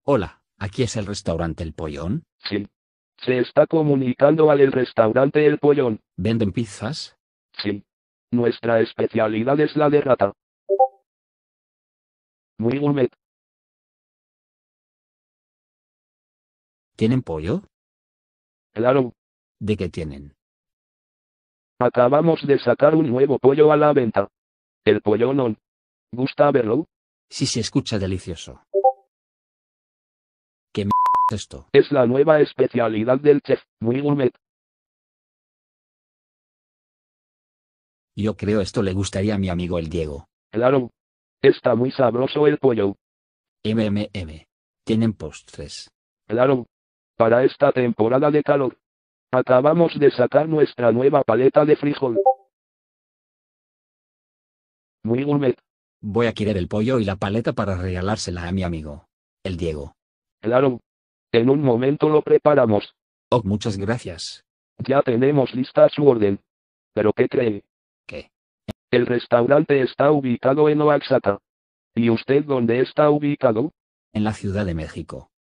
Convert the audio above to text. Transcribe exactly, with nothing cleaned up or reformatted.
Hola, ¿aquí es el restaurante El Pollón? Sí. Se está comunicando al el restaurante El Pollón. ¿Venden pizzas? Sí. Nuestra especialidad es la de rata. Muy gourmet. ¿Tienen pollo? Claro. ¿De qué tienen? Acabamos de sacar un nuevo pollo a la venta. El pollón. ¿Gusta verlo? Sí, se escucha delicioso. ¿Qué m es esto? Es la nueva especialidad del chef. Muy gourmet. Yo creo esto le gustaría a mi amigo el Diego. Claro. Está muy sabroso el pollo. MMM. ¿Tienen postres? Claro. Para esta temporada de calor. Acabamos de sacar nuestra nueva paleta de frijol. Muy gourmet. Voy a querer el pollo y la paleta para regalársela a mi amigo, el Diego. Claro. En un momento lo preparamos. Oh, muchas gracias. Ya tenemos lista su orden. ¿Pero qué cree? ¿Qué? El restaurante está ubicado en Oaxaca. ¿Y usted dónde está ubicado? En la Ciudad de México.